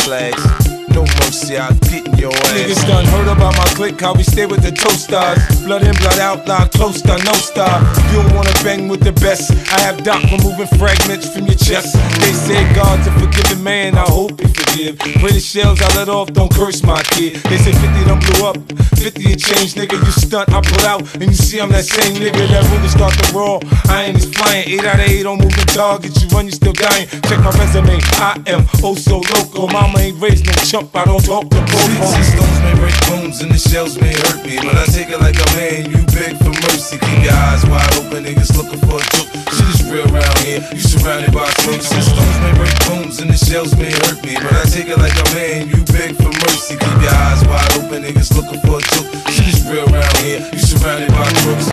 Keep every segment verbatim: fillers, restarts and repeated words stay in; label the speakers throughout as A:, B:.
A: flags. No mercy, I'll get in your ass.
B: Niggas done heard about my clique, how we stay with the toasters. Blood in, blood out, loud, close to no star. You don't wanna bang with the best. I have Doc removing fragments from your chest. They say God's a forgiving man, I hope you forgive. Pray the shells I let off, don't curse my kid. They say fifty done blew up, fifty a change, nigga. You stunt, I pull out, and you see I'm that same nigga that really start to roar. I ain't as flying, eight out of eight on moving targets. You run, you still dying. Check my resume, I am oh so local. Mama ain't raised no chump, I don't talk to both.
A: These stones may break bones and the shells may hurt me, but I take it like a man, you beg for mercy. Keep your eyes wide open, niggas looking for a joke. Shit is real around here, you surrounded by snakes. These stones may break bones and the shells may hurt me, but I take it like a man, you beg for mercy. Keep your eyes wide open, niggas looking for a joke. Shit is real around here, you surrounded by crooks.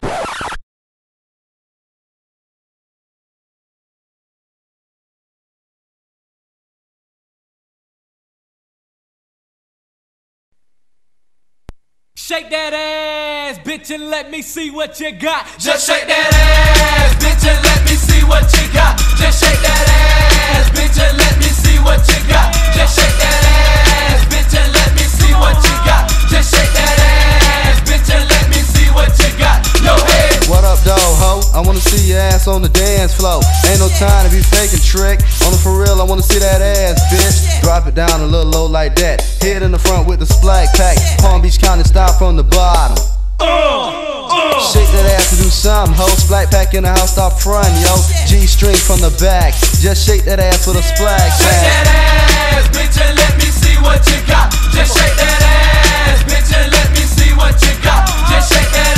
C: Shake that ass, bitch, and let me see what you got. Just shake that ass, bitch, and let me see what you got. Just shake that ass, bitch, and let me see what you got. Just shake that ass, bitch, and let me see what you got. Just shake that ass, bitch, and let me see what you got. Yo, head.
D: What up, though, ho? I wanna see your ass on the dance floor. Ain't no time to be faking trick. On the for real, I wanna see that ass, bitch. Drop it down a little low like that. Head in the front with the splack pack. Palm Beach County style from the bottom. Uh, uh. Shake that ass and do something, ho. Splack pack in the house, stop front, yo. G string from the back. Just shake that ass with a splack pack.
C: Shake that ass, bitch, and let me see what you got. Just shake that ass, bitch, and let me see what you got. Just shake that